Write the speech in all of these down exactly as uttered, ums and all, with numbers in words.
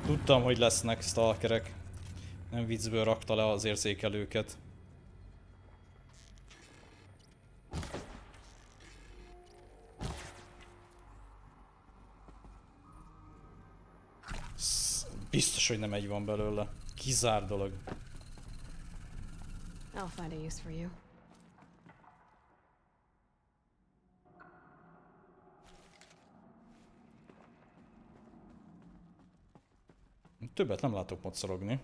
Tudtam, hogy lesznek stalkerek. Nem viccből rakta le az érzékelőket. Biztos, hogy nem egy van belőle. Kizár dolog. I'll find a use for you. Többet nem látok mocorogni.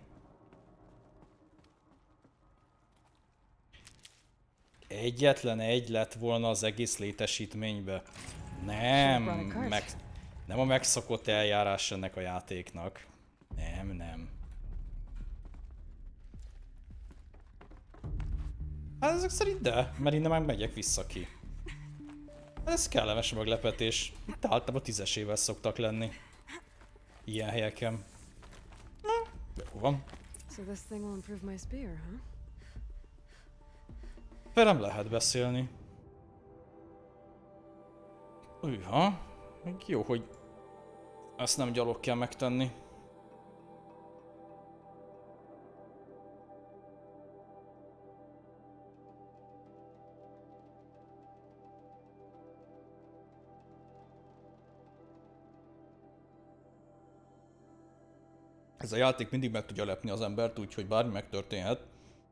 Egyetlen egy lett volna az egész létesítménybe. Nem, meg, nem a megszokott eljárás ennek a játéknak. Nem, nem. Hát ezek szerint de, mert innen meg megyek vissza ki. Ez kellemes meglepetés. Itt általában tízesével szoktak lenni. Ilyen helyeken. Na, jó van. So this thing will improve my spear, huh? Velem lehet beszélni. Hűha. Jó, hogy ezt nem gyalog kell megtenni. Ez a játék mindig meg tudja lepni az embert, úgyhogy bármi megtörténhet.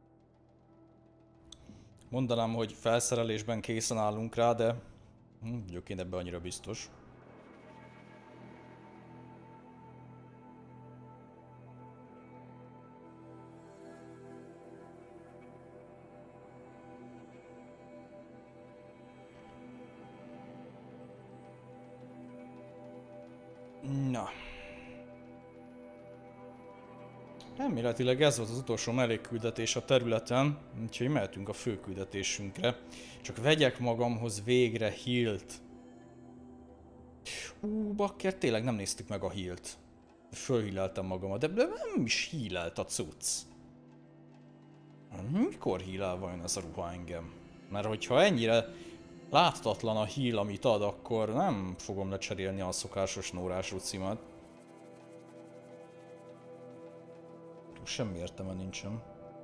Mondanám, hogy felszerelésben készen állunk rá, de hm, vagyok én ebben annyira biztos. Na. Elméletileg ez volt az utolsó mellékküldetés a területen, úgyhogy mehetünk a fő küldetésünkre. Csak vegyek magamhoz végre healt. Ú, bakker, tényleg nem néztük meg a healt. Fölhíleltem magamat, de nem is hílelt a cucc. Mikor hílel vajon ez a ruha engem? Mert hogyha ennyire láthatatlan a heal, amit ad, akkor nem fogom lecserélni a szokásos nórás rucimat. Semmi értelme nincsen.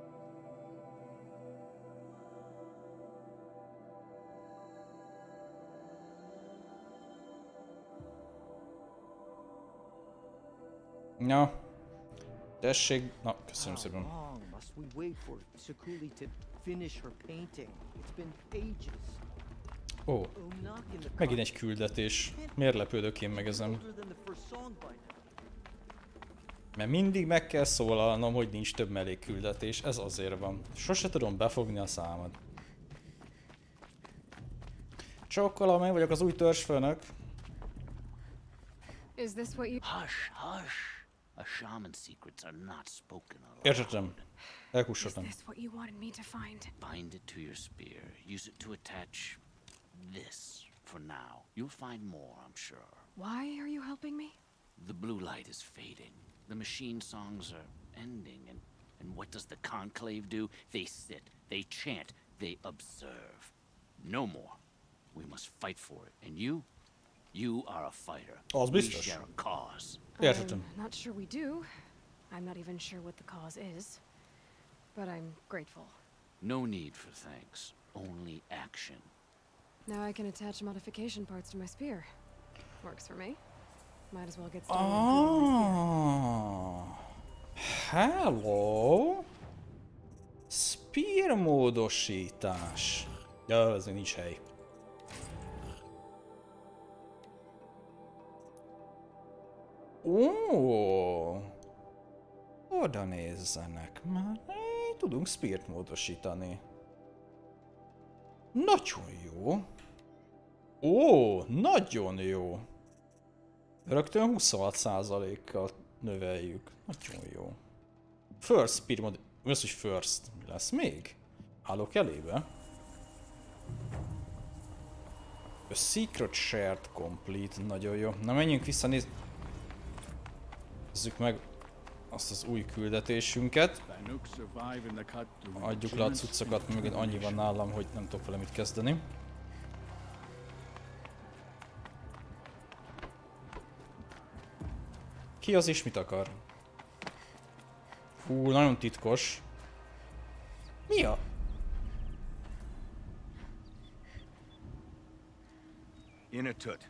Na, tessék. Na, köszönöm szépen. Ó, megint egy küldetés. Miért lepődök én meg ezen? Mert mindig meg kell szólalnom, hogy nincs több mellékküldetés, ez azért van. Sose tudom befogni a számot. Csokkolom, én vagyok az új törzsfőnök. Is this what you... Hush, hush. A shaman's secrets are not spoken aloud. Értettem. Elkussoltam. Is this what you wanted me to find? Bind it to your spear. Use it to attach this for now. You'll find more, I'm sure. Why are you helping me? The blue light is fading. The machine songs are ending, and, and what does the conclave do? They sit, they chant, they observe. No more. We must fight for it, and you, you are a fighter. Az We biztos. share a cause. Értettem. I'm not sure we do. I'm not even sure what the cause is. But I'm grateful. No need for thanks, only action. Now I can attach modification parts to my spear. Works for me. Might as well get started improving my spear. Ah, hello. Spear módosítás. Ja, ez nincs hely. Ó, oda nézzenek, már tudunk speart módosítani. Nagyon jó. Ó, nagyon jó. Rögtön huszonhat százalékkal növeljük. Nagyon jó. First spear mod... Mi az, hogy first? Mi lesz még? Állok elébe? A secret shared complete. Nagyon jó. Na menjünk vissza, nézd... Nézzük meg azt az új küldetésünket. Adjuk le a cuccokat, még annyi van nálam, hogy nem tudok vele mit kezdeni. Ki az és mit akar? Hú, nagyon titkos. Mi a? Inatut.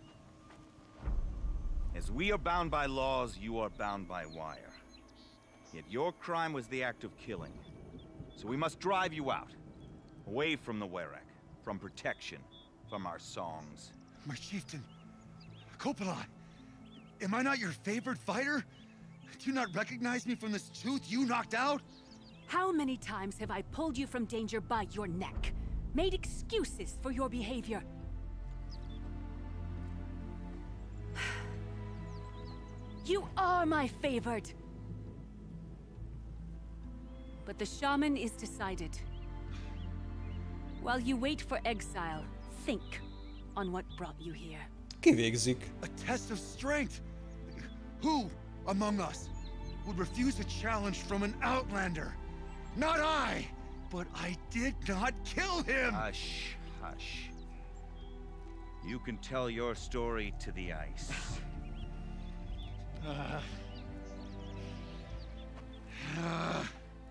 As we are bound by laws, you are bound by wire. Yet your crime was the act of killing. So we must drive you out. Away from the Werek. From protection. From our songs. My chieftain. Kopalai. Am I not your favorite fighter? Do you not recognize me from this tooth you knocked out? How many times have I pulled you from danger by your neck? Made excuses for your behavior? You are my favored! But the shaman is decided. While you wait for exile, think on what brought you here. Kivégzik. A test of strength! Who among us would refuse a challenge from an outlander? Not I! But I did not kill him! Hush, hush. You can tell your story to the ice. Uh, uh,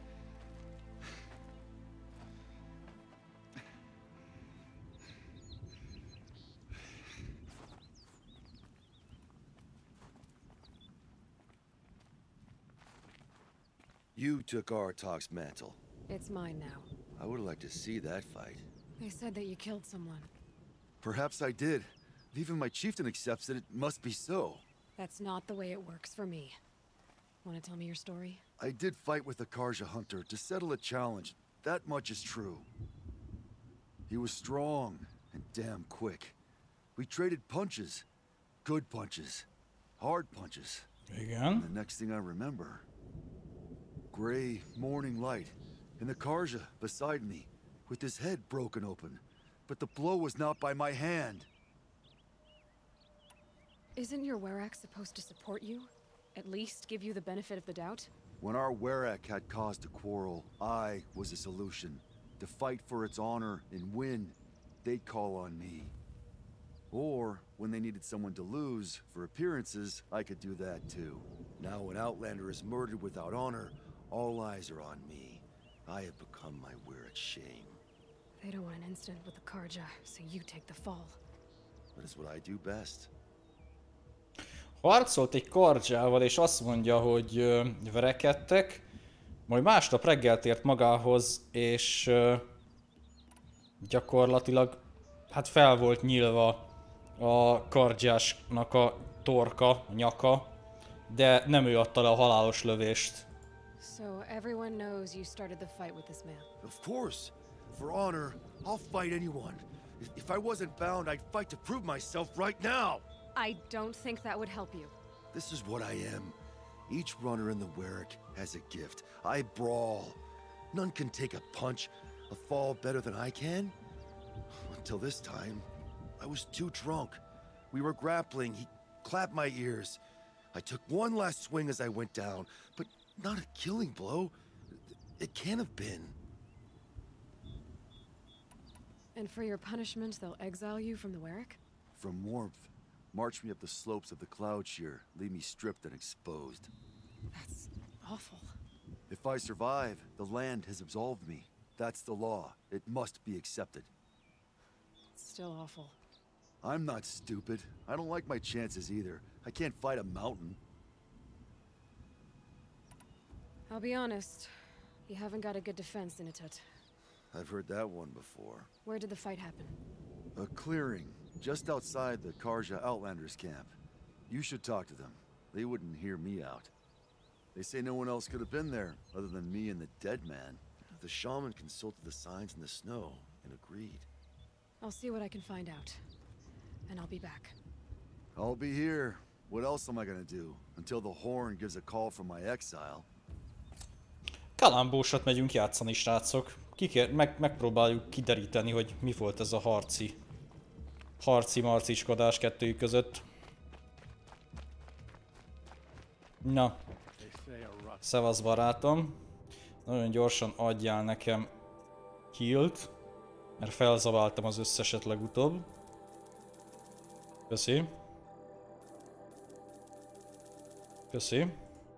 You took Artok's mantle. It's mine now. I would like to see that fight. They said that you killed someone. Perhaps I did. If even my chieftain accepts it, it must be so. That's not the way it works for me. Want to tell me your story? I did fight with the Karja hunter to settle a challenge. That much is true. He was strong and damn quick. We traded punches. Good punches. Hard punches. Igen. And the next thing I remember... Gray morning light, and the Karja beside me, with his head broken open. But the blow was not by my hand. Isn't your Werek supposed to support you? At least give you the benefit of the doubt? When our Werek had caused a quarrel, I was a solution. To fight for its honor and win, they'd call on me. Or, when they needed someone to lose, for appearances, I could do that too. Now when Outlander is murdered without honor, all eyes are on me. I have become my Werek's shame. They don't want an incident with the Karja, so you take the fall. That is what I do best. Harcolt egy Karjával, és azt mondja, hogy ö, verekedtek, majd másnap reggel tért magához, és ö, gyakorlatilag hát fel volt nyílva a Karjásnak a torka, a nyaka, de nem ő adta le a halálos lövést. So everyone knows you started the fight with this man. Of course. For honor, I'll fight anyone. If, if I wasn't bound, I'd fight to prove myself right now. I don't think that would help you. This is what I am. Each runner in the Werek has a gift. I brawl. None can take a punch, a fall better than I can. Until this time, I was too drunk. We were grappling. He clapped my ears. I took one last swing as I went down, but not a killing blow. It can't have been. And for your punishment, they'll exile you from the Werek? From warmth, march me up the slopes of the Cloud Shear, leave me stripped and exposed. That's awful. If I survive, the land has absolved me. That's the law. It must be accepted. It's still awful. I'm not stupid. I don't like my chances either. I can't fight a mountain. I'll be honest. You haven't got a good defense, Inatut. I've heard that one before. Where did the fight happen? A clearing, just outside the Karja Outlanders camp. You should talk to them. They wouldn't hear me out. They say no one else could have been there, other than me and the dead man. The shaman consulted the signs in the snow and agreed. I'll see what I can find out. And I'll be back. I'll be here. What else am I gonna do? Until the horn gives a call from my exile. Kalambósat megyünk játszani, srácok. Kikér, meg, megpróbáljuk kideríteni, hogy mi volt ez a harci. Harci marciskodás kettőjük között. Na. Szevasz, barátom. Nagyon gyorsan adjál nekem healt, mert felzabáltam az összeset legutóbb. Köszi. Köszi.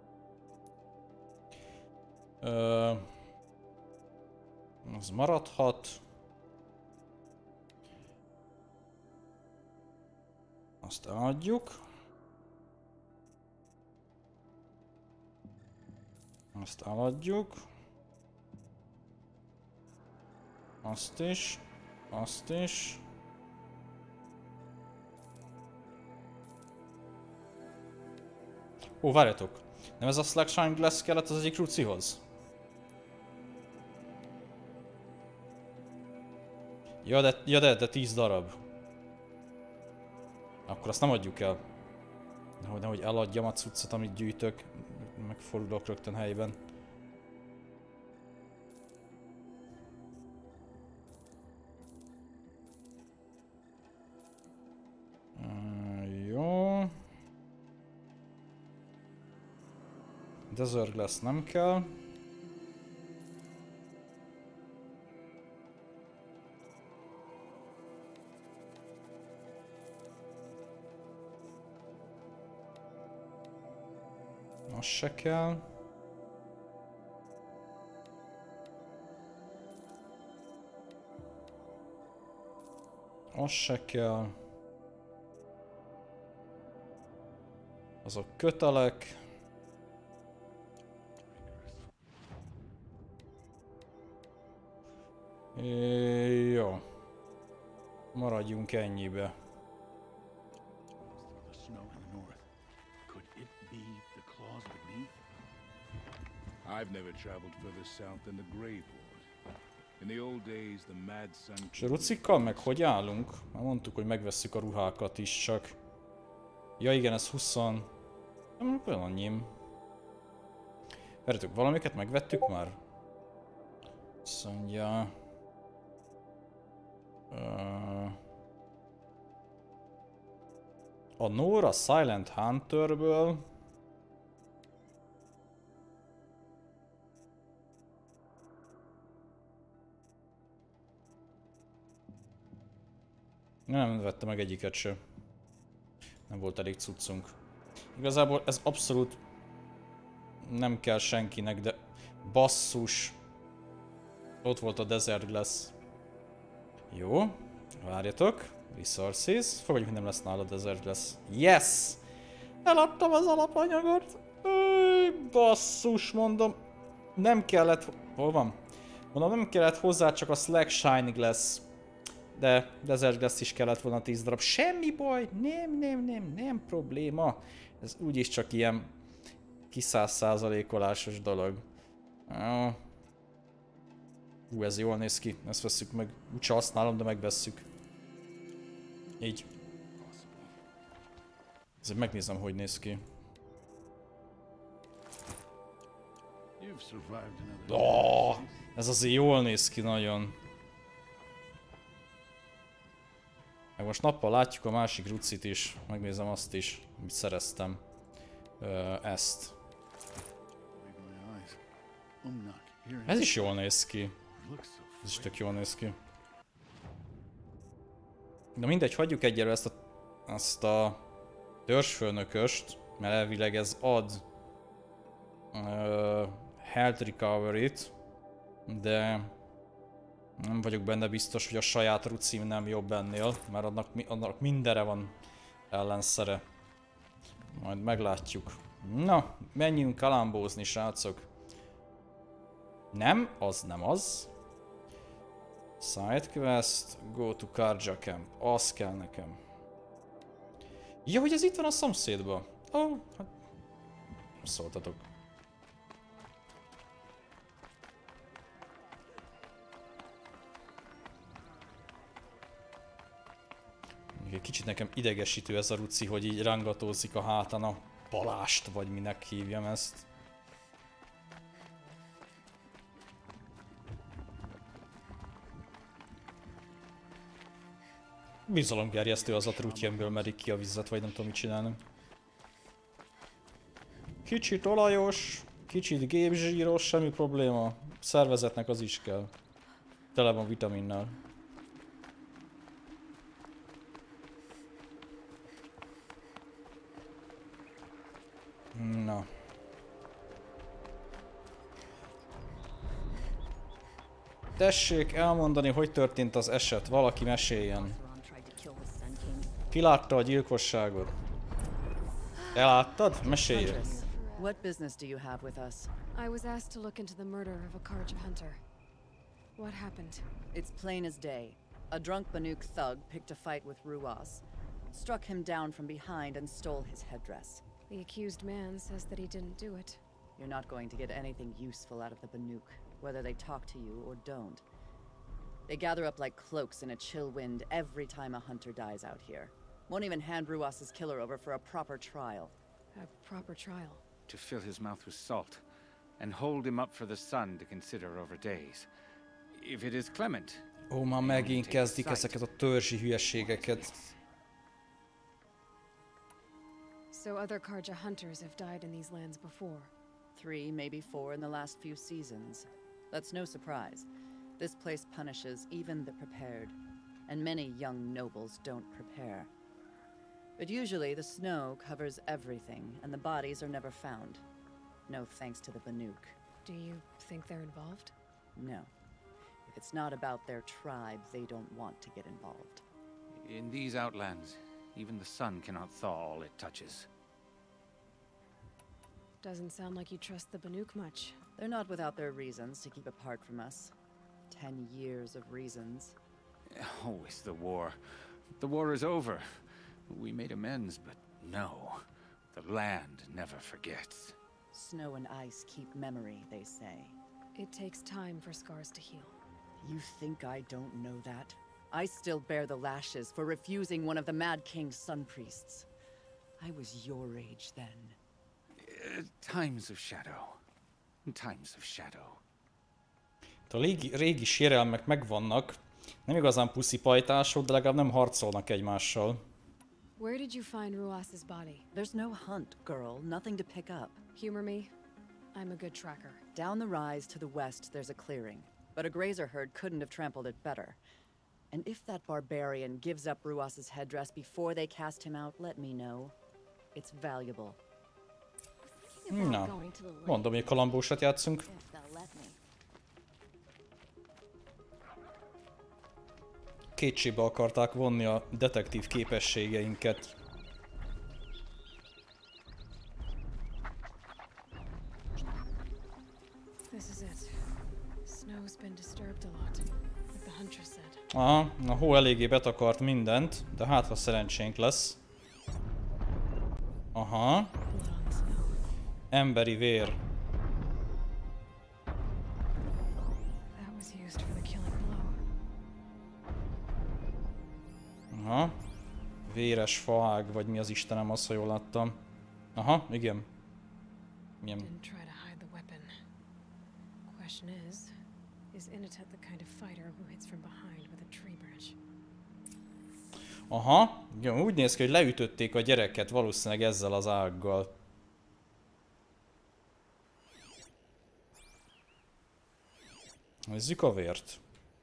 Ö, az maradhat. Azt eladjuk. Azt eladjuk. Azt is. Azt is. Ó, várjatok. Nem ez a Slashine Glass kellett az egyik rucihoz? Ja, de, ja, de, de tíz darab. Akkor azt nem adjuk el. Nehogy, nehogy eladjam a cuccot, amit gyűjtök. Megfordulok rögtön helyben. Uh, jó. Desert Glass nem kell. Az se kell. Az se kell. Azok kötelek. É, jó. Maradjunk ennyibe. I've never traveled further south than the Greyport. In the old days, the Mad Sun... És a rucikkal meg hogy állunk? Már mondtuk, hogy megvesszük a ruhákat is, csak... Ja igen, ez húsz... Nem, annyi. Várjátok, valamiket megvettük már? Azt mondja... Uh... A Nora Silent Hunterből... Nem vettem meg egyiket sem. Nem volt elég cuccunk. Igazából ez abszolút nem kell senkinek, de basszus. Ott volt a Desert Glass. Jó, várjatok. Resources. Fogadjuk, hogy nem lesz nála Desert Glass. Yes! Eladtam az alapanyagot. Öy, basszus, mondom. Nem kellett... Hol van? Mondom, nem kellett hozzá csak a Slashine Glass. De Desert Glass is kellett volna tíz darab. Semmi baj, nem, nem, nem, nem probléma. Ez úgyis csak ilyen kiszáz százalékolásos dolog. Hú, ez jól néz ki, ezt vesszük meg. Úgyse használom, de megvesszük. Így. Ezért megnézem, hogy néz ki. Oh, ez azért jól néz ki nagyon. Meg most nappal látjuk a másik rucit is, megnézem azt is, amit szereztem. Ö, ezt. Ez is jól néz ki. Ez is tök jól néz ki. De mindegy, hagyjuk egyelőre ezt a, ezt a törzsfőnököst, mert elvileg ez ad uh, health recovery-t, de nem vagyok benne biztos, hogy a saját rucim nem jobb ennél, mert annak, annak mindenre van ellenszere. Majd meglátjuk. Na, menjünk kalambózni, srácok. Nem, az nem az. Side quest, go to Karja camp. Az kell nekem. Ja, hogy ez itt van a szomszédban. Ó, oh, hát... szóltatok. Egy kicsit nekem idegesítő ez a ruci, hogy így rángatózik a hátán a balást, vagy minek hívjam ezt. Bizalomgerjesztő az a trutyenből merik ki a vizet, vagy nem tudom mit csinálni. Kicsit olajos, kicsit gépzsíros, semmi probléma. Szervezetnek az is kell. Tele van vitaminnel. Tessék elmondani, hogy történt az eset. Valaki meséljen. Ki látta a gyilkosságot? Eláttad? Mesélj! Huntress, what business do you have with us? I was asked to look into the murder of a Karja hunter. What happened? It's plain as day. A drunk Banuk thug picked a fight with Ruas, struck him down from behind and stole his headdress. The accused man says that he didn't do it. You're not going to get anything useful out of the Banuk, whether they talk to you or don't. They gather up like cloaks in a chill wind every time a hunter dies out here. Won't even hand Ruas's killer over for a proper trial. A proper trial? To fill his mouth with salt, and hold him up for the sun to consider over days. If it is clement... Ó, már megint kezdik ezeket a törzsi hülyeségeket. So other Karja hunters have died in these lands before? Three, maybe four in the last few seasons. That's no surprise. This place punishes even the prepared, and many young nobles don't prepare. But usually the snow covers everything, and the bodies are never found. No thanks to the Banuk. Do you think they're involved? No. If it's not about their tribe, they don't want to get involved. In these outlands, even the sun cannot thaw all it touches. Doesn't sound like you trust the Banuk much. They're not without their reasons to keep apart from us. Ten years of reasons. Always the war. The war is over. We made amends, but no. The land never forgets. Snow and ice keep memory, they say. It takes time for scars to heal. You think I don't know that? I still bear the lashes for refusing one of the Mad King's sun priests. I was your age then. Uh, times of shadow. Times of shadow. A régi, régi sérelmek megvannak. Nem igazán puszipajtások, de legalább nem harcolnak egymással. Where did you find Ruas's body? There's no hunt, girl. Nothing to pick up. Humor me. I'm a good tracker. Down the rise to the west, there's a clearing. But a grazer herd couldn't have trampled it better. And if that barbarian gives up Ruas's headdress before they cast him out, let me know. It's valuable. Na, mondom, hogy kalambósat játszunk. Kétségbe akarták vonni a detektív képességeinket. Aha, a hó eléggé betakart mindent, de hát ha szerencsénk lesz. Aha. Emberi vér. Aha. Véres faág, vagy mi az Istenem az, ha jól láttam. Aha, igen. Igen. Aha, igen, úgy néz ki, hogy leütötték a gyereket valószínűleg ezzel az ággal. Nézzük a vért.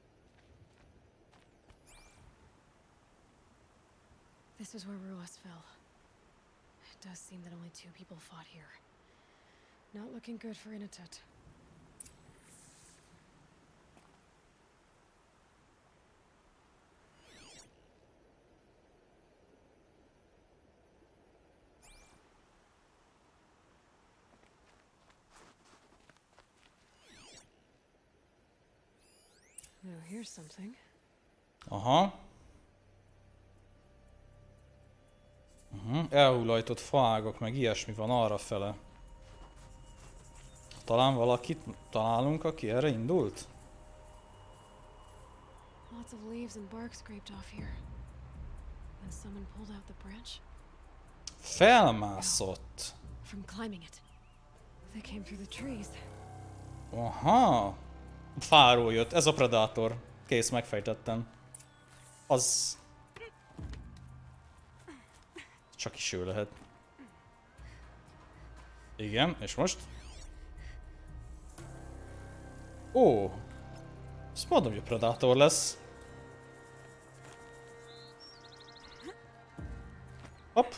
This is where Ruas fell. It does seem that only two people fought here. Not looking good for Inatet. Now here's something. Aha. Uh-huh. Elhullajtott faágak, meg ilyesmi van arrafele. Talán valakit találunk, aki erre indult? Lots of leaves and bark scraped off here. And someone pulled out the branch. Felmászott. From climbing it. They came through the trees. Aha. Fáról jött. Ez a Predator. Kész, megfejtettem. Az... Csak is ő lehet. Igen, és most? Ó! Azt mondom, hogy a Predator lesz. Hopp!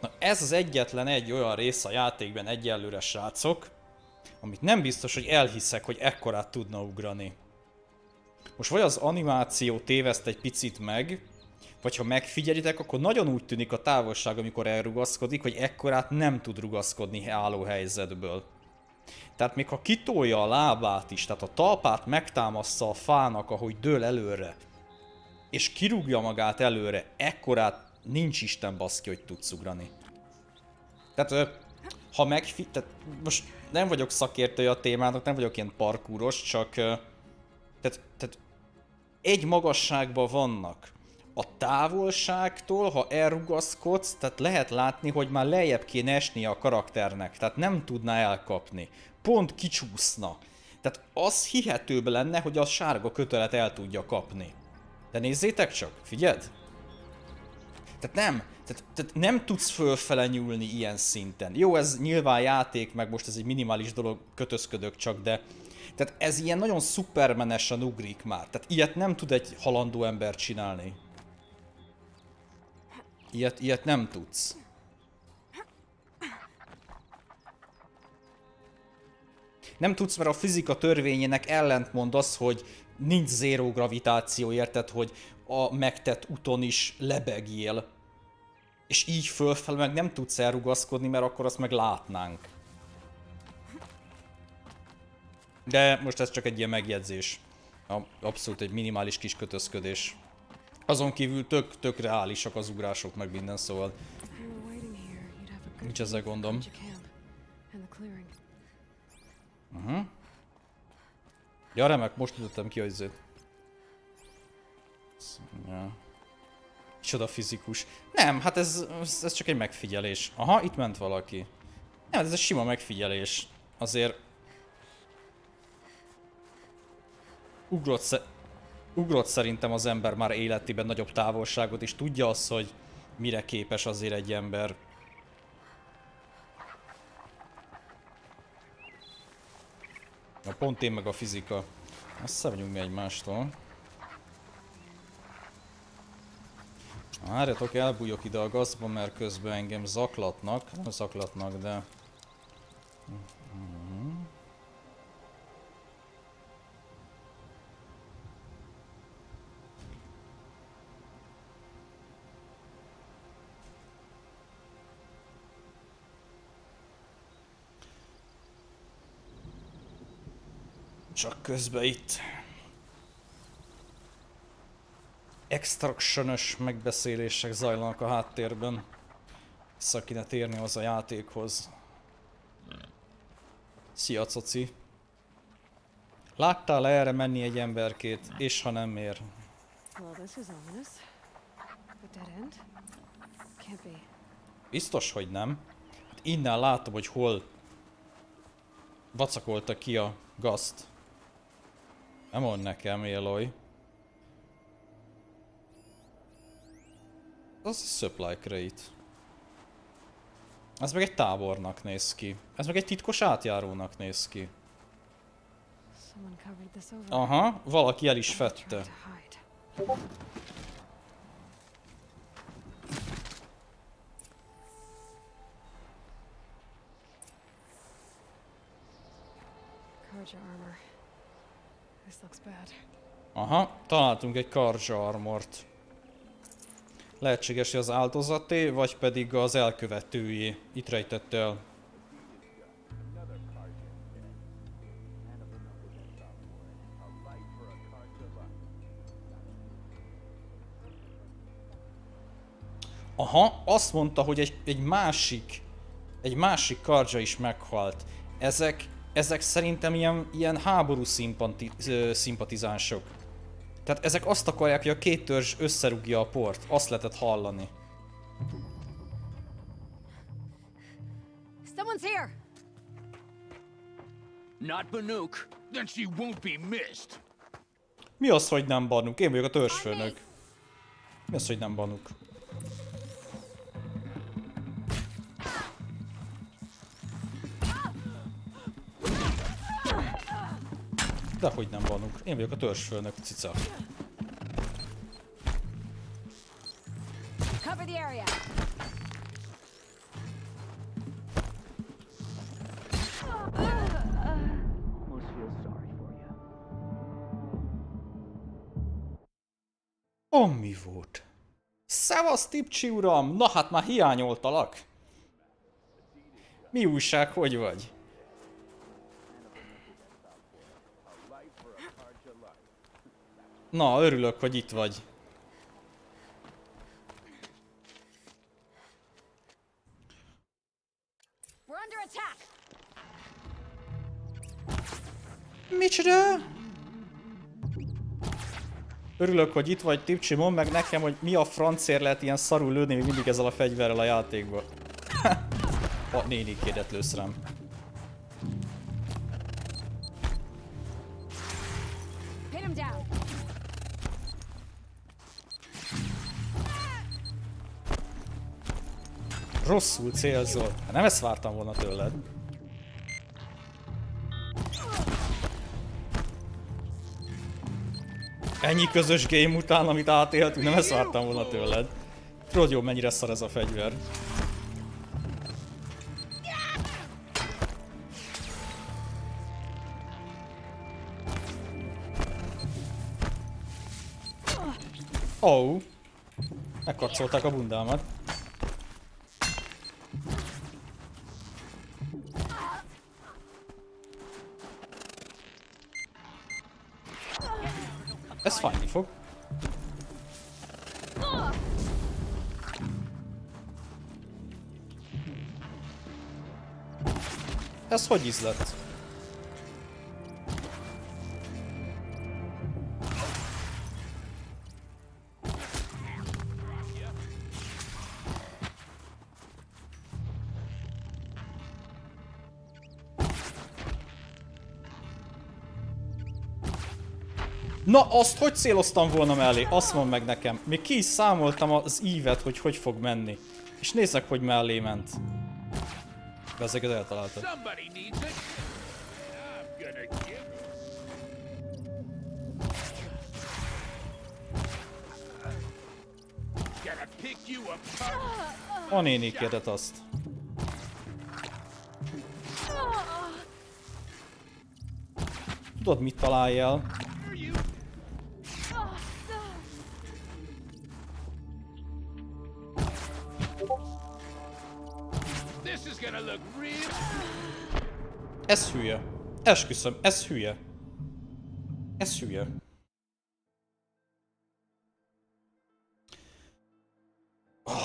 Na ez az egyetlen egy olyan rész a játékban egyelőre, srácok, amit nem biztos, hogy elhiszek, hogy ekkorát tudna ugrani. Most vagy az animáció téveszt egy picit meg, vagy ha megfigyelitek, akkor nagyon úgy tűnik a távolság, amikor elrugaszkodik, hogy ekkorát nem tud rugaszkodni álló helyzetből. Tehát még ha kitolja a lábát is, tehát a talpát megtámassza a fának, ahogy dől előre, és kirúgja magát előre, ekkorát nincs isten baszki, hogy tudsz ugrani. Tehát ha megfi... Tehát most nem vagyok szakértője a témának, nem vagyok ilyen parkúros, csak... Tehát, tehát egy magasságban vannak. A távolságtól, ha elrugaszkodsz, tehát lehet látni, hogy már lejjebb kéne esnie a karakternek, tehát nem tudná elkapni. Pont kicsúszna. Tehát az hihetőbb lenne, hogy a sárga kötelet el tudja kapni. De nézzétek csak, figyeld! Tehát nem, tehát, tehát nem tudsz fölfele nyúlni ilyen szinten. Jó, ez nyilván játék, meg most ez egy minimális dolog, kötözködök csak, de... Tehát ez ilyen nagyon szupermenesen ugrik már. Tehát ilyet nem tud egy halandó ember csinálni. Ilyet, ilyet nem tudsz. Nem tudsz, mert a fizika törvényének ellentmond az, hogy nincs zéró gravitáció, érted, hogy a megtett úton is lebegjél. És így fölfel meg nem tudsz elrugaszkodni, mert akkor azt meg látnánk. De most ez csak egy ilyen megjegyzés. Abszolút egy minimális kis kötözködés. Azon kívül tök, tök reálisak az ugrások, meg minden, szóval... Nincs ezzel gondom. Uh-huh. Ja, remek, most ütöttem ki, hogy zét. Ja. Csoda fizikus. Nem, hát ez, ez, ez csak egy megfigyelés. Aha, itt ment valaki. Nem, ez egy sima megfigyelés. Azért... Ugrott, sze... Ugrott szerintem az ember már életében nagyobb távolságot, és tudja azt, hogy mire képes azért egy ember. Na, pont én meg a fizika. Messze vagyunk mi egymástól. Várjatok, elbújok ide a gazba, mert közben engem zaklatnak. Nem zaklatnak, de... Csak közben itt extraction-ös megbeszélések zajlanak a háttérben. Vissza kéne térni az a játékhoz. Szia, coci! Láttál erre menni egy emberkét, és ha nem ér? Biztos, hogy nem. Hát innen látom, hogy hol vacakolta ki a gazt. Nem mond nekem, Aloy. Az a supply crate. Ez meg egy tábornak néz ki. Ez meg egy titkos átjárónak néz ki. Aha, valaki el is fette. Aha, találtunk egy Karja armort. Lehetséges, hogy az áldozaté, vagy pedig az elkövetőjé. Itt rejtett el. Aha, azt mondta, hogy egy, egy másik, egy másik Karja is meghalt. Ezek, ezek szerintem ilyen, ilyen háború szimpati, szimpatizánsok. Tehát ezek azt akarják, hogy a két törzs összerúgja a port. Azt lehetett hallani. Someone's here. Not Banuk. Then she won't be missed. Mi az, hogy nem Banuk? Én vagyok a törzsfőnök. Mi az, hogy nem Banuk? Dehogy nem Banuk. Én vagyok a törzsfőnök, cica. Cover the area. Ami volt. Szevasz, Tipcsi uram! Na hát már hiányoltalak. Mi újság, hogy vagy? Na, örülök, hogy itt vagy. Micsoda? Örülök, hogy itt vagy, Tipcsi, mondd meg nekem, hogy mi a francért lehet ilyen szarul lőni még mindig ezzel a fegyverrel a játékba. A nénikédet lősz rám. Rosszul célzol. Nem ezt vártam volna tőled. Ennyi közös game után, amit átéltünk, nem ezt vártam volna tőled. Tudod jó, mennyire szar ez a fegyver. Oh. Megkarcolták a bundámat. Ez fájni fog. Ez hogy ízlett? Na, azt hogy céloztam volna mellé? Azt mondd meg nekem. Még ki is számoltam az ívet, hogy hogy fog menni. És nézzek, hogy mellé ment. Ezeket eltaláltad. A néni kérdett azt. Tudod, mit találjál? Ez hülye. Esküszöm, ez hülye. Ez hülye. Oh.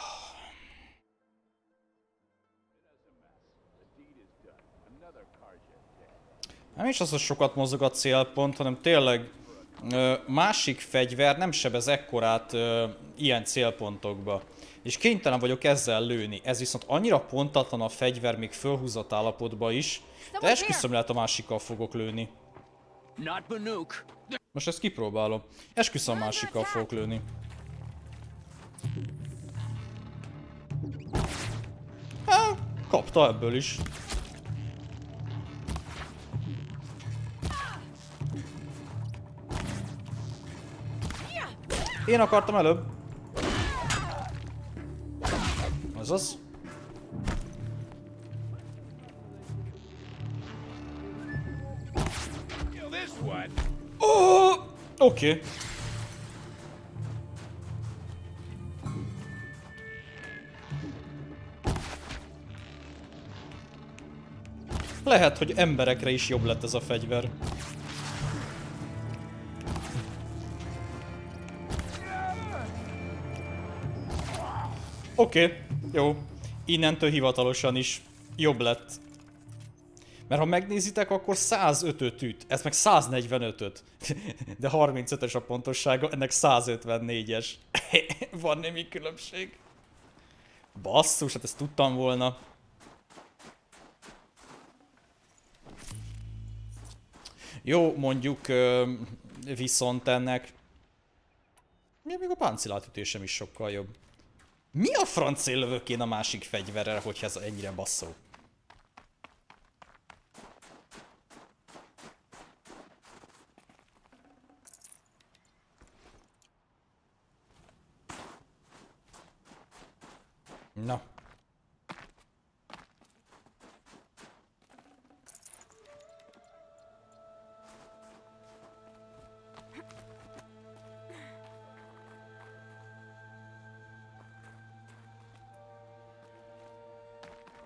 Nem is az, hogy sokat mozog a célpont, hanem tényleg ö, másik fegyver nem sebez ekkorát ö, ilyen célpontokba. És kénytelen vagyok ezzel lőni. Ez viszont annyira pontatlan a fegyver még fölhúzott állapotban is, de esküszöm, lehet a másikkal fogok lőni. Most ezt kipróbálom. Esküszöm, másikkal fogok lőni. Há, kapta ebből is. Én akartam előbb. Azaz. Oh, oké. Okay. Lehet, hogy emberekre is jobb lett ez a fegyver. Oké, okay, jó. Innentől hivatalosan is jobb lett. Mert ha megnézitek, akkor százötöt üt. Ez meg száznegyvenötöt. De harmincötös a pontossága, ennek százötvennégyes. Van némi különbség. Basszus, hát ezt tudtam volna. Jó, mondjuk viszont ennek... Még a páncélátütésem is sokkal jobb. Mi a francél lövök én a másik fegyverrel, hogyha ez ennyire basszó? Na.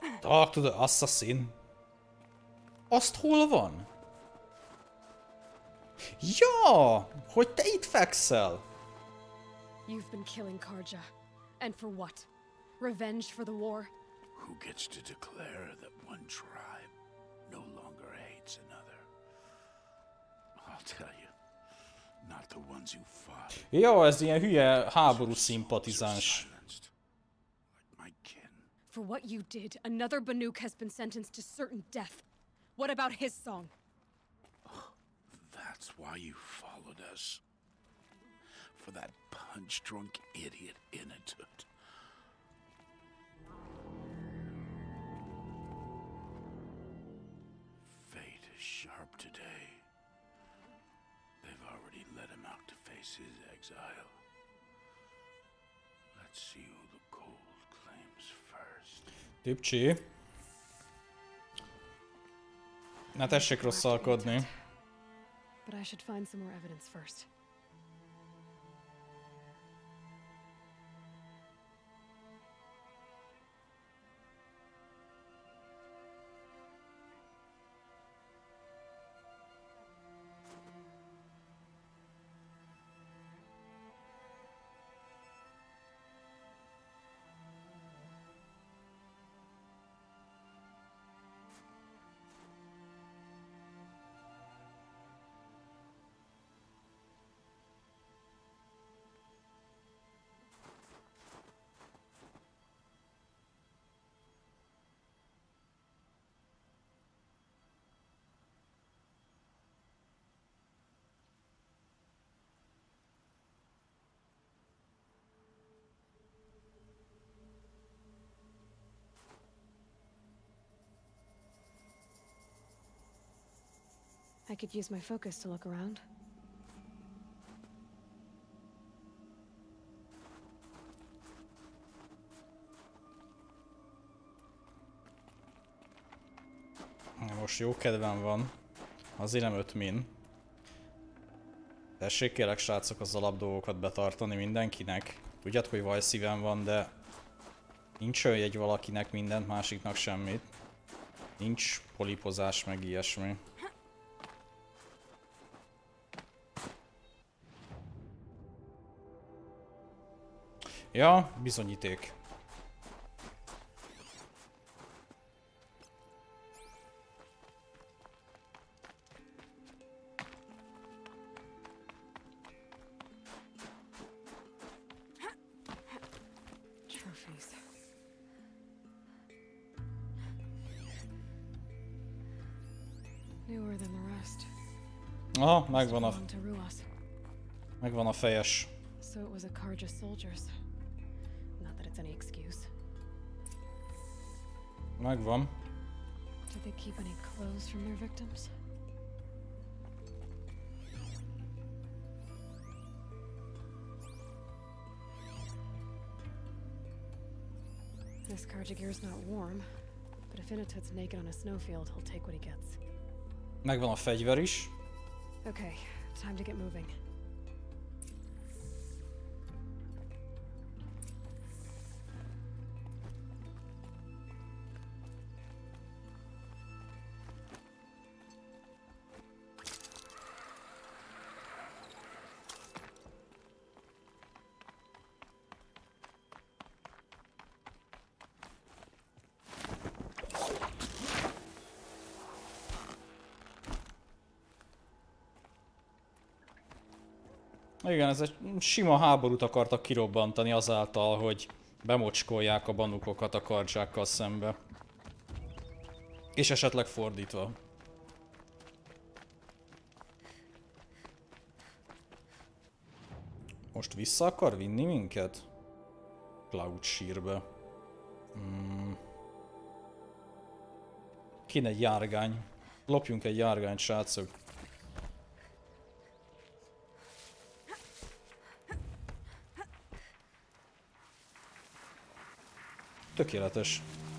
Talk to the assassin. Azt hol van? Ja, hogy te itt fekszel. You've been killing Karja. And for what? Revenge for the war? Who gets to declare that one tribe no longer hates another? I'll tell you, not the ones who fought. Ja, ez ilyen hülye háború szimpatizáns. For what you did, another Banuk has been sentenced to certain death. What about his song? That's why you followed us. For that punch-drunk idiot Inatut. Fate is sharp today. They've already let him out to face his exile. Let's see who the cold claims first. Tipcsi. Ne tessék rosszalkodni. But I should find some more evidence first. I could use my focus to look around. Most jó kedvem van. Azért nem öt min. Tessék kérlek srácok az alapdolgokat betartani mindenkinek. Tudjad, hogy vaj szívem van, de nincs olyan egy valakinek mindent, másiknak semmit. Nincs polipozás meg ilyesmi. Ja, bizonyíték. Trophies. Newer than the rest. Aha, megvan a... Belonged to Ruas. Megvan a fejes. So it was a Karja soldiers. Not that it's any excuse. Megvan. Did they keep any clothes from their victims? This Karja gear's not warm, but if Inatut's naked on a snowfield, he'll take what he gets. Megvan a fegyver is. Okay, time to get moving. Igen, ez egy sima háborút akartak kirobbantani azáltal, hogy bemocskolják a banukokat a kardzsákkal szembe. És esetleg fordítva. Most vissza akar vinni minket? Cloud sírbe. Hmm. Kéne egy járgány. Lopjunk egy járgányt, srácok. Tökéletes.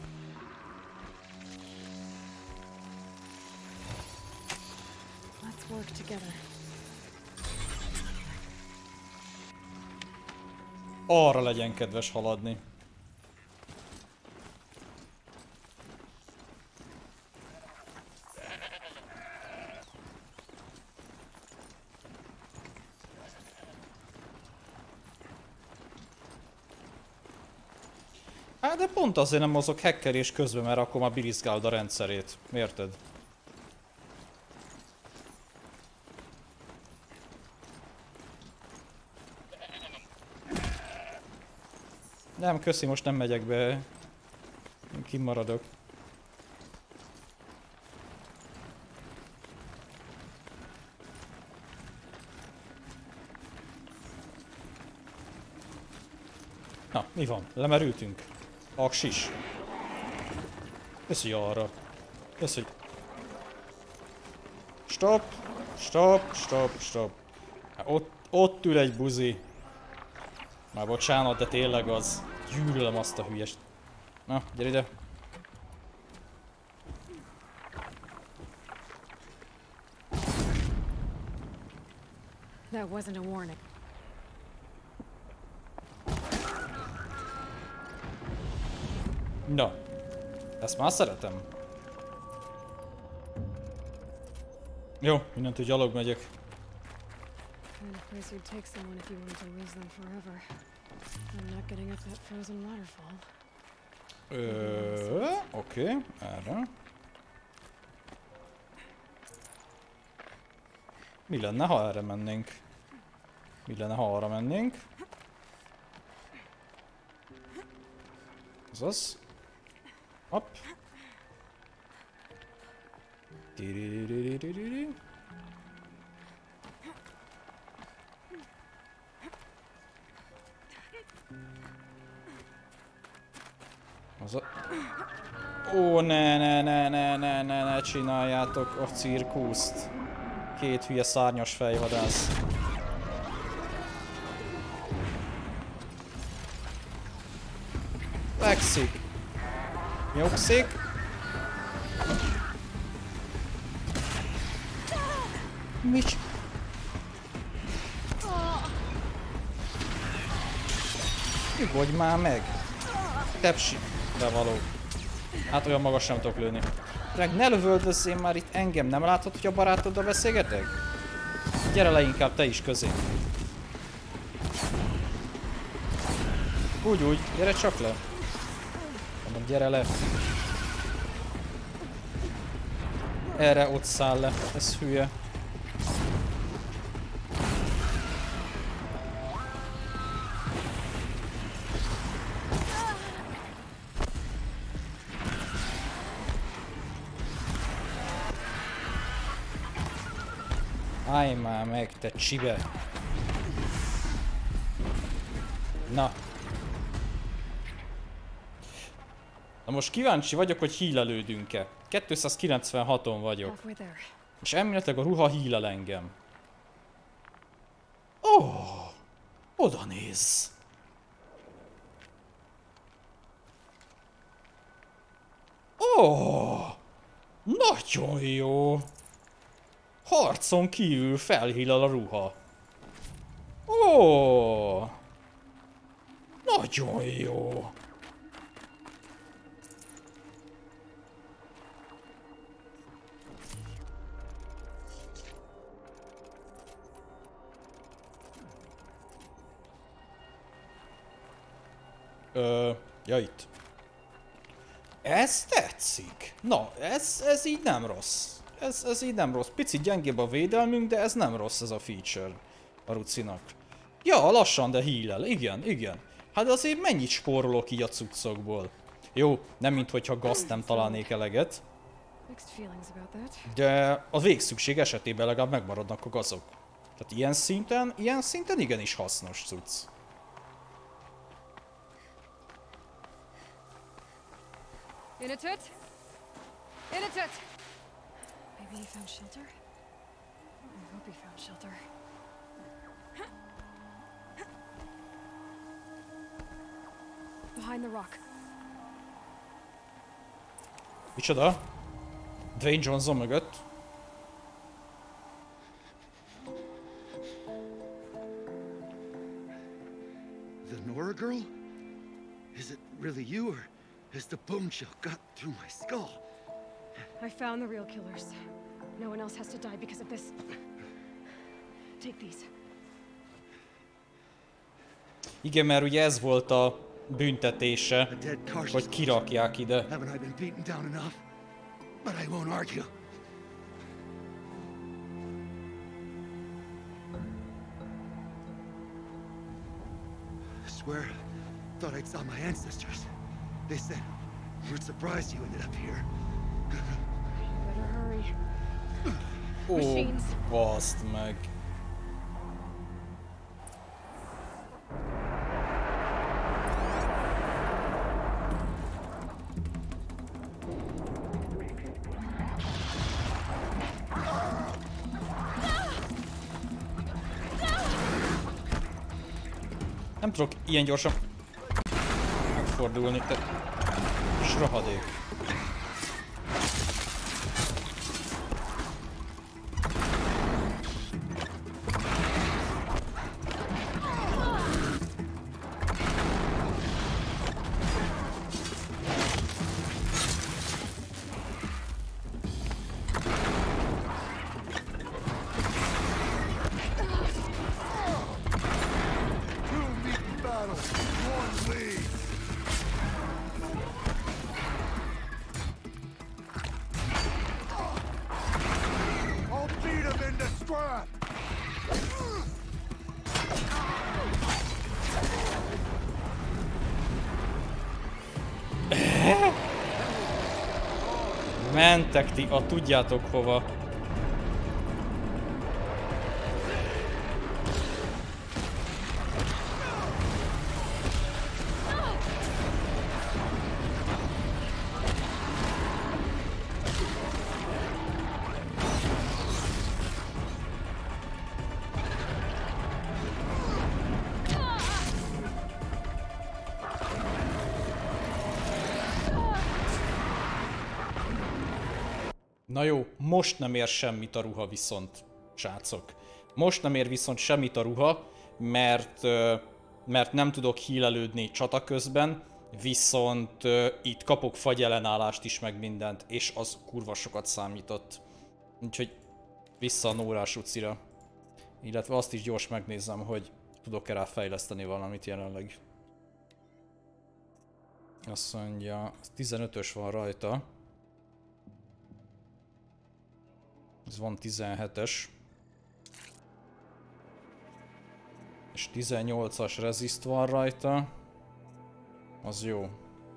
Let's work together. Arra legyen kedves haladni. Hát de pont azért nem mozog hackerés közben, mert akkor már birizgálod a rendszerét. Érted? Nem, köszi, most nem megyek be. Én kimaradok. Na, mi van? Lemerültünk. Aksis. Köszi arra. Köszi. Stop! Stop! Stop! Stop! Hát ott, ott ül egy buzi. Már bocsánat, de tényleg az. Gyűlölöm azt a hülyest. Na, gyere ide. That wasn't a warning. Na. Ezt már szeretem. Jó, innentől gyalog megyek. Kind of place you'd take someone if you wanted to lose them forever. I'm not getting up that frozen waterfall. Ö, oké, erre. Mi lenne, ha erre mennénk? Mi lenne, ha arra mennénk? Azaz. Hopp. Tiririririririri. Az a... Ó, ne, ne, ne, ne, ne, ne, ne csináljátok a cirkuszt. Két hülye szárnyas fejvadász. Fekszik. Nyugszik. Mit? Nyugodj már meg! Tepsi! Bevaló. Hát olyan magas nem tudok lőni. Reg, ne lövöldözzél már itt engem, nem látod, hogy a barátoddal beszélgetek? Gyere le inkább te is közé. Úgy, úgy, gyere csak le. Mondom, gyere le. Erre ott száll le, ez hülye. Állj már meg, te csibe! Na. Na most kíváncsi vagyok, hogy hílelődünk-e. kétszázkilencvenhaton vagyok. És elméletileg a ruha hílel engem. Ó! Oh, oda nézz! Ó! Oh, nagyon jó! Harcon kívül felhílal a ruha. Ó! Nagyon jó! Ö, ja itt. Ez tetszik. Na, ez, ez így nem rossz. Ez, ez így nem rossz. Picit gyengébb a védelmünk, de ez nem rossz ez a feature a Rucinak. Ja, lassan, de heal-el. Igen, igen. Hát azért mennyit spórolok így a cuccokból. Jó, nem minthogyha gazt nem találnék eleget. De a végszükség esetében legalább megmaradnak a gazok. Tehát ilyen szinten, ilyen szinten igenis hasznos cucc. Inatut? Inatut! Maybe he found shelter? I hope he found shelter. Behind the rock. Micsoda? Dwayne Johnson mögött? The Nora girl? Is it really you, or has the bone shell got through my skull? I found the real killers. No one else has to die because of this. Take these. Igen, mert ugye ez volt a büntetése, hogy kirakják ide. Haven't I been beaten down enough? But I won't argue. I swear, thought I'd saw my ancestors. They said, we're surprised you ended up here. Better hurry. Ó, Machines. baszd meg. Nem tudok ilyen gyorsan megfordulni, te s rohadék. Mentek ti a tudjátok hova. Na jó, most nem ér semmit a ruha viszont, srácok. Most nem ér viszont semmit a ruha, mert, mert nem tudok hílelődni csata közben, viszont itt kapok fagyellenállást is, meg mindent, és az kurva sokat számított. Úgyhogy vissza a Nórás ucira. Illetve azt is gyors megnézem, hogy tudok-e rá fejleszteni valamit jelenleg. Azt mondja, tizenötös van rajta. Ez van tizenhetes. És tizennyolcas reziszt van rajta. Az jó.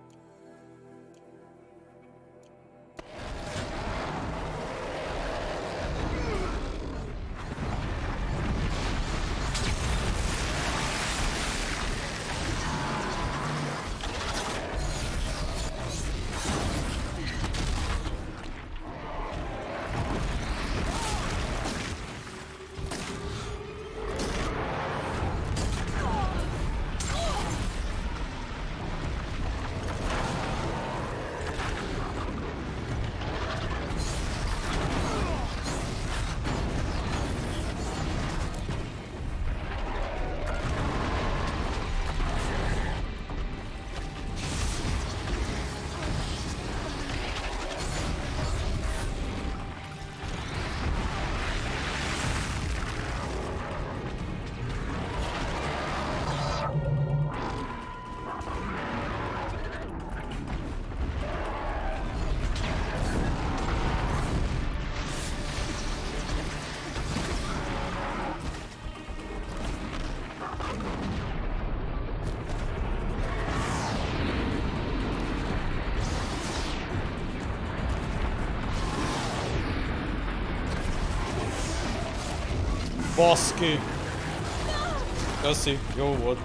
Baszki! Köszi, jó volt.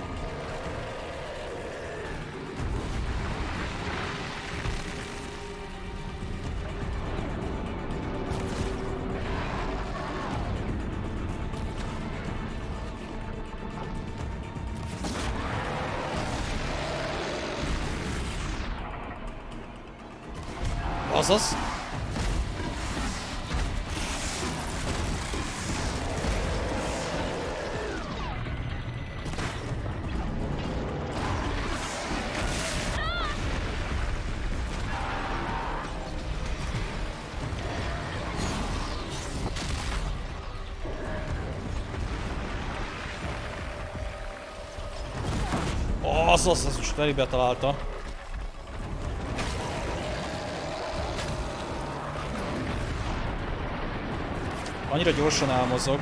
Azaz? Az, az, az most elébe találta. Annyira gyorsan elmozog.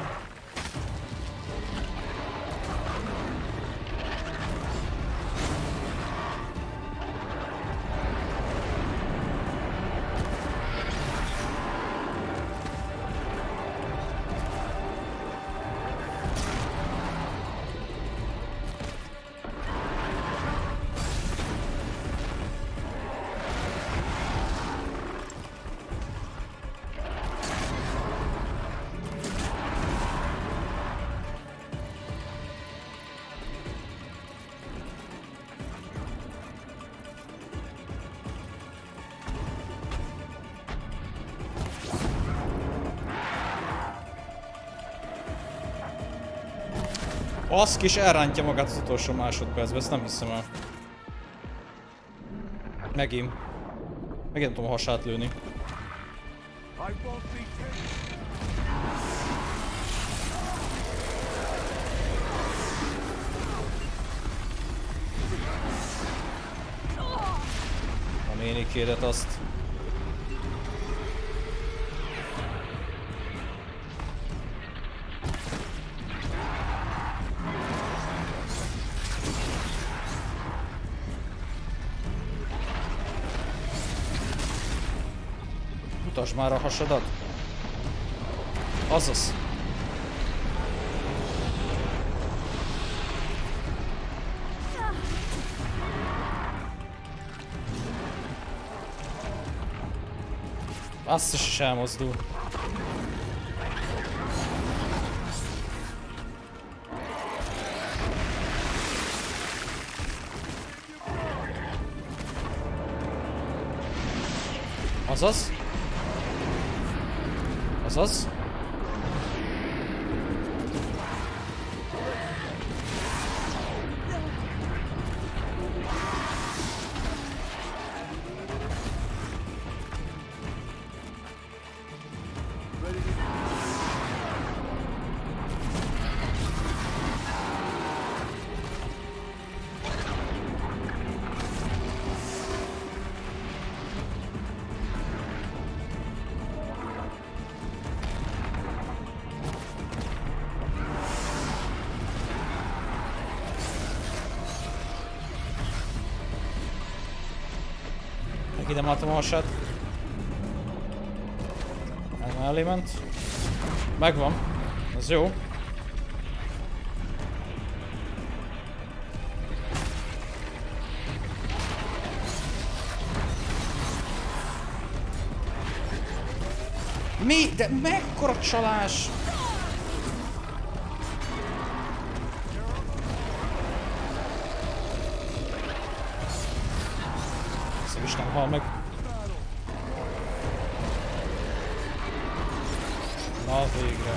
Az kis elrántja magát az utolsó másodpercben, ezt nem hiszem el. Megint. Megint nem tudom a hasát lőni. A nénikédet azt. Mutasd már a hasadat. Azaz. Azt is elmozdul. Azaz. Azaz. Ide látom a hasát. Mellé ment. Megvan. Ez jó. Mi? De mekkora csalás! És nem hal meg. Na végre.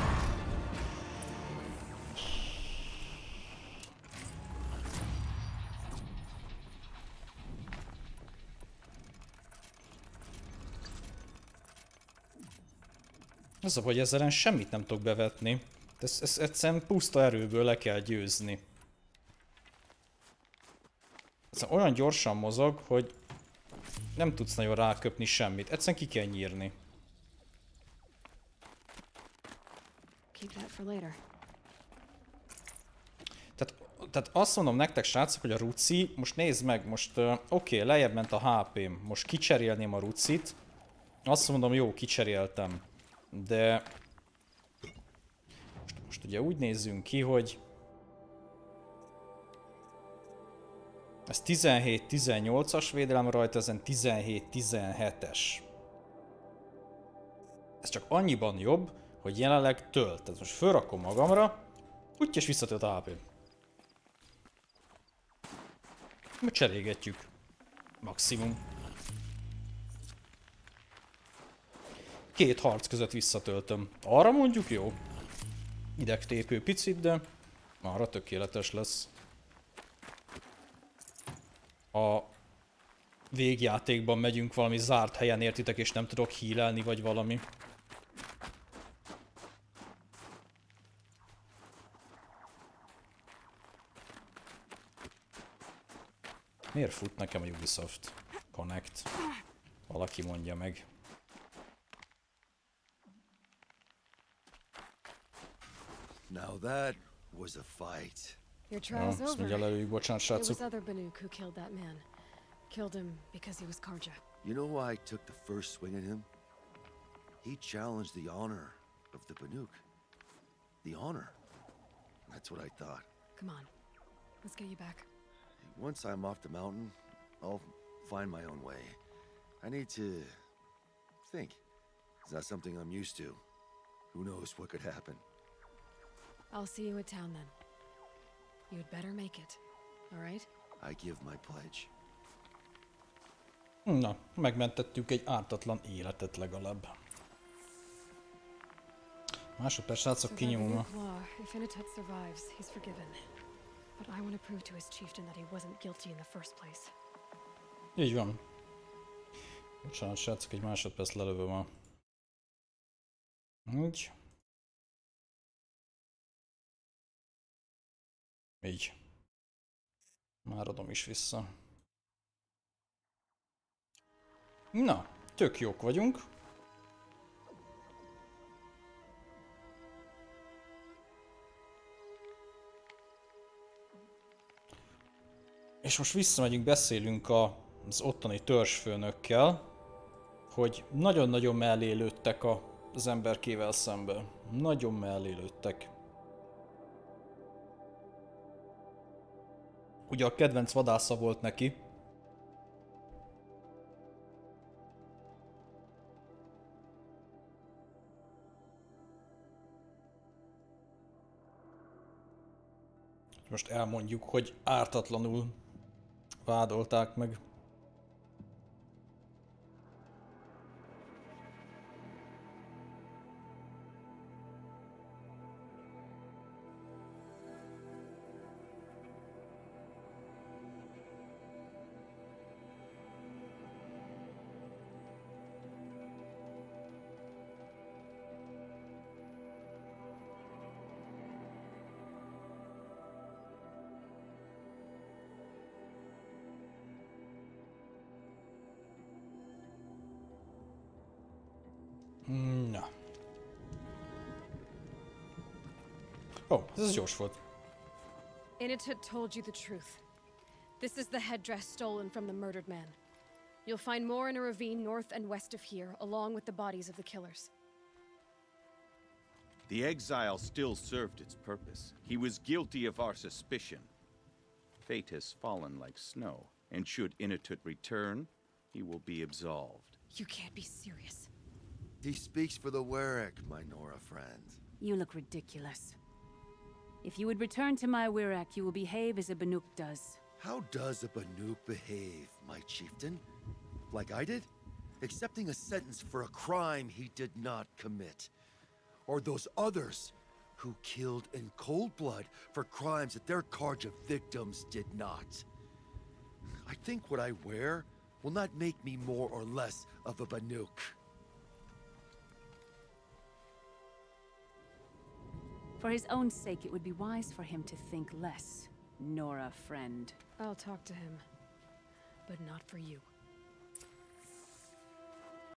Az a, hogy ezzel semmit nem tudok bevetni. Ezt, ezt egyszerűen puszta erőből le kell győzni. Ez olyan gyorsan mozog, hogy nem tudsz nagyon ráköpni semmit. Egyszerűen ki kell nyírni. Tehát, tehát azt mondom nektek, srácok, hogy a ruci, most nézd meg, most uh, oké, okay, lejjebb ment a há pém, most kicserélném a rucit. Azt mondom, jó, kicseréltem. De most, most ugye úgy nézzünk ki, hogy ez tizenhét tizennyolcas védelem rajta, ezen tizenhét tizenhetes. Ez csak annyiban jobb, hogy jelenleg tölt. Tehát most fölrakom magamra, úgy és visszatölt a há pém. Most cserégetjük. Maximum. Két harc között visszatöltöm. Arra mondjuk jó. Idegtépő picit, de arra tökéletes lesz. A végjátékban megyünk valami zárt helyen, értitek, és nem tudok healelni, vagy valami. Miért fut nekem a Ubisoft Connect? Valaki mondja meg. Now that was a fight. Your trial's Ja, azt over. mondja lelőjük, bocsánat, It was srácok. other Banuk who killed that man. Killed him because he was Karja. You know why I took the first swing at him? He challenged the honor of the Banuk. The honor. That's what I thought. Come on. Let's get you back. Once I'm off the mountain, I'll find my own way. I need to think. It's not something I'm used to. Who knows what could happen? I'll see you at town then. You'd better make it. All right? I give my pledge. Na, megmentettük egy ártatlan életet legalább. Másodperc, srácok, kinyomva. If Inatut survives, he's forgiven. But I want to prove to his chieftain that he wasn't guilty in the first place. Így van. Bocsánat, srácok, egy másodperc lelövöm a... Úgy. Így. Már adom is vissza. Na, tök jók vagyunk. És most visszamegyünk, beszélünk a, az ottani törzsfőnökkel, hogy nagyon-nagyon mellé lőttek a, az emberkével szemben. Nagyon mellé lőttek. Ugye a kedvenc vadásza volt neki. Most elmondjuk, hogy ártatlanul vádolták meg. Na. Oh, ez gyors volt. Inatut told you the truth. This is the headdress stolen from the murdered man. You'll find more in a ravine north and west of here, along with the bodies of the killers. The exile still served its purpose. He was guilty of our suspicion. Fate has fallen like snow, and should Inatut return, he will be absolved. You can't be serious. He speaks for the Werak, my Nora friend. You look ridiculous. If you would return to my Werak, you will behave as a Banuk does. How does a Banuk behave, my chieftain? Like I did? Accepting a sentence for a crime he did not commit. Or those others who killed in cold blood for crimes that their Karja victims did not. I think what I wear will not make me more or less of a Banuk. For his own sake, it would be wise for him to think less. Nora, friend. I'll talk to him. But not for you.